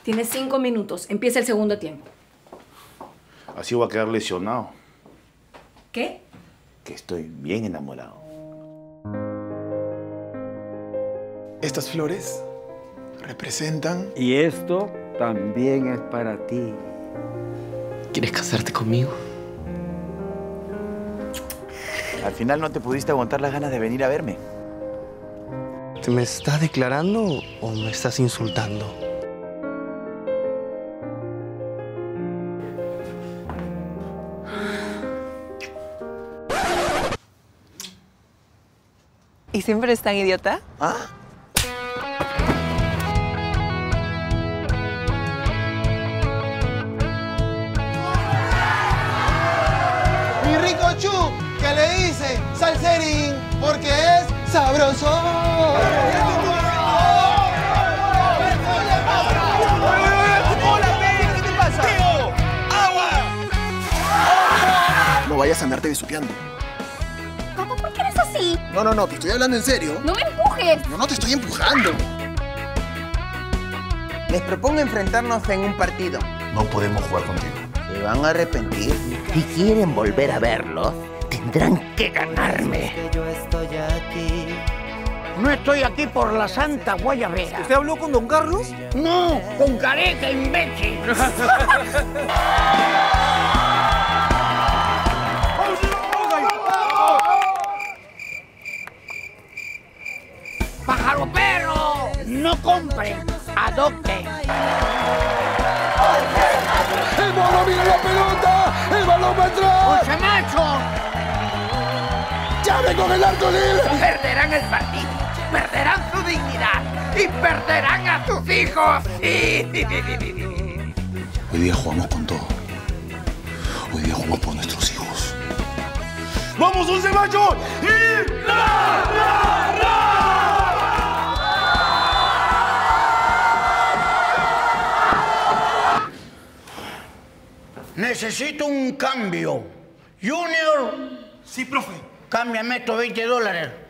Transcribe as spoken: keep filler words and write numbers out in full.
Tienes cinco minutos. Empieza el segundo tiempo. Así voy a quedar lesionado. ¿Qué? Que estoy bien enamorado. Estas flores representan... Y esto también es para ti. ¿Quieres casarte conmigo? Al final no te pudiste aguantar las ganas de venir a verme. ¿Te me estás declarando o me estás insultando? ¿Y siempre eres tan idiota? ¿Ah? Mi rico Chu, que le dice salserín, porque es sabroso. ¿Qué te pasa? ¡Tío! ¡Agua! No vayas a andarte besuqueando. Papá, ¿por qué eres así? No, no, no, te estoy hablando en serio. ¡No me empujes! Yo no te estoy empujando. Les propongo enfrentarnos en un partido. No podemos jugar contigo. Se van a arrepentir. Si quieren volver a verlo, tendrán que ganarme. No estoy aquí por la Santa Guayabera. ¿Usted habló con don Carlos? No, con Careca, imbécil. ¡Pájaro perro! No compren, adopten. ¡El balón, mira la pelota! ¡El balón va atrás! ¡Oye, macho! ¡Llame con el arco libre! Perderán el partido, perderán su dignidad y perderán a sus hijos. Hoy día jugamos con todo. Hoy día jugamos por nuestros hijos. ¡Vamos, once machos! ¡Y ra, ra, ra! Necesito un cambio. Junior. Sí, profe. Cámbiame estos veinte dólares.